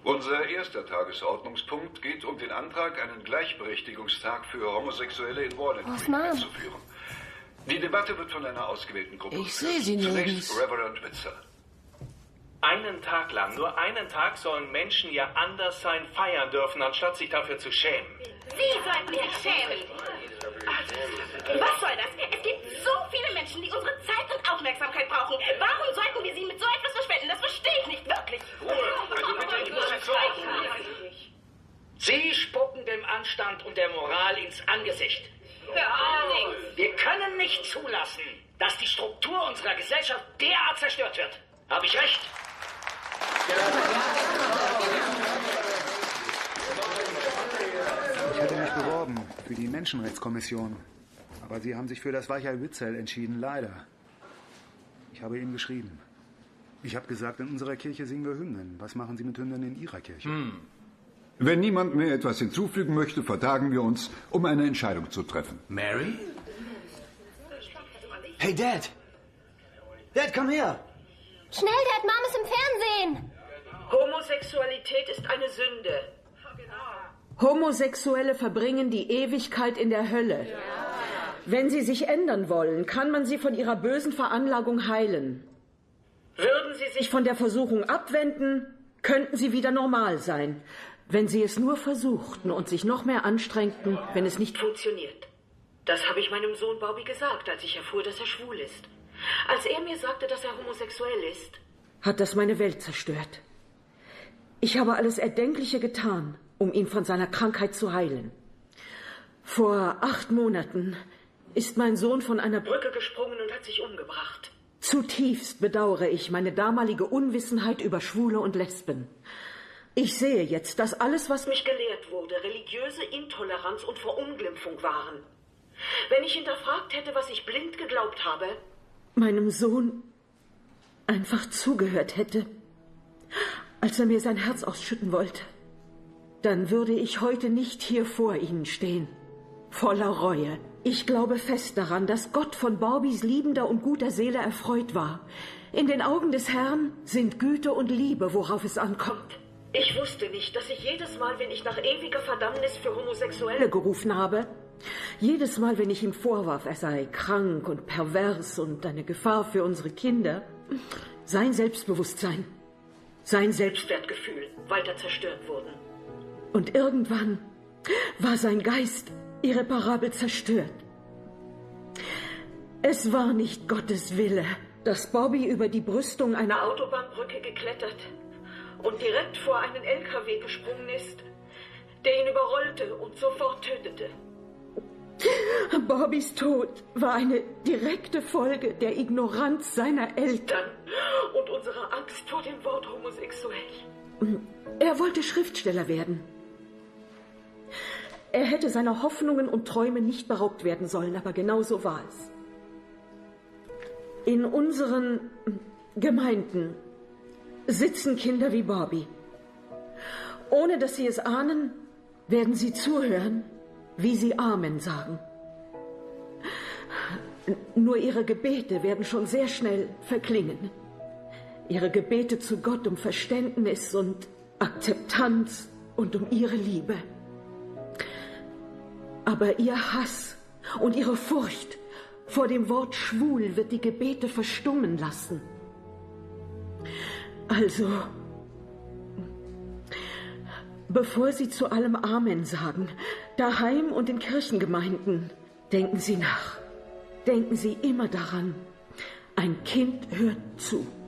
Unser erster Tagesordnungspunkt geht um den Antrag, einen Gleichberechtigungstag für Homosexuelle in Wallingford einzuführen. Die Debatte wird von einer ausgewählten Gruppe Ich sehe sie nirgends. Zunächst Reverend Witzer. Einen Tag lang, nur einen Tag sollen Menschen ihr Anderssein feiern dürfen, anstatt sich dafür zu schämen. Sie sollten sich schämen. Was soll das? Es gibt so viele Menschen, die unsere Zeit und Aufmerksamkeit brauchen. Warum sollten wir sie mit so etwas verschwenden? Das verstehe ich nicht, wirklich. Also bitte, ich muss jetzt so. Sie spucken dem Anstand und der Moral ins Angesicht. Allerdings. Wir können nicht zulassen, dass die Struktur unserer Gesellschaft derart zerstört wird. Habe ich recht? Ich hatte mich beworben für die Menschenrechtskommission. Aber Sie haben sich für das Weichei-Witzel entschieden, leider. Ich habe Ihnen geschrieben. Ich habe gesagt, in unserer Kirche singen wir Hymnen. Was machen Sie mit Hymnen in Ihrer Kirche? Wenn niemand mehr etwas hinzufügen möchte, vertagen wir uns, um eine Entscheidung zu treffen. Mary? Hey, Dad! Dad, komm her! Schnell, Dad, Mom ist im Fernsehen! Homosexualität ist eine Sünde. Homosexuelle verbringen die Ewigkeit in der Hölle. Wenn sie sich ändern wollen, kann man sie von ihrer bösen Veranlagung heilen. Würden Sie sich Von der Versuchung abwenden, könnten sie wieder normal sein. Wenn sie es nur versuchten und sich noch mehr anstrengten, wenn es nicht funktioniert? Das habe ich meinem Sohn Bobby gesagt, als ich erfuhr, dass er schwul ist. Als er mir sagte, dass er homosexuell ist, hat das meine Welt zerstört. Ich habe alles Erdenkliche getan, um ihn von seiner Krankheit zu heilen. Vor 8 Monaten ist mein Sohn von einer Brücke gesprungen und hat sich umgebracht. Zutiefst bedauere ich meine damalige Unwissenheit über Schwule und Lesben. Ich sehe jetzt, dass alles, was mich gelehrt wurde, religiöse Intoleranz und Verunglimpfung waren. Wenn ich hinterfragt hätte, was ich blind geglaubt habe, meinem Sohn einfach zugehört hätte, als er mir sein Herz ausschütten wollte, dann würde ich heute nicht hier vor Ihnen stehen, voller Reue. Ich glaube fest daran, dass Gott von Bobbys liebender und guter Seele erfreut war. In den Augen des Herrn sind Güte und Liebe, worauf es ankommt. Ich wusste nicht, dass ich jedes Mal, wenn ich nach ewiger Verdammnis für Homosexuelle gerufen habe, jedes Mal, wenn ich ihm vorwarf, er sei krank und pervers und eine Gefahr für unsere Kinder, sein Selbstbewusstsein, sein Selbstwertgefühl weiter zerstört wurden. Und irgendwann war sein Geist irreparabel zerstört. Es war nicht Gottes Wille, dass Bobby über die Brüstung einer Autobahnbrücke geklettert und direkt vor einen LKW gesprungen ist, der ihn überrollte und sofort tötete. Bobbys Tod war eine direkte Folge der Ignoranz seiner Eltern und unserer Angst vor dem Wort homosexuell. Er wollte Schriftsteller werden. Er hätte seiner Hoffnungen und Träume nicht beraubt werden sollen, aber genau so war es. In unseren Gemeinden sitzen Kinder wie Bobby. Ohne dass sie es ahnen, werden sie zuhören, wie sie Amen sagen. Nur ihre Gebete werden schon sehr schnell verklingen. Ihre Gebete zu Gott um Verständnis und Akzeptanz und um ihre Liebe. Aber ihr Hass und ihre Furcht vor dem Wort schwul wird die Gebete verstummen lassen. Also, bevor Sie zu allem Amen sagen, daheim und in Kirchengemeinden, denken Sie nach. Denken Sie immer daran, ein Kind hört zu.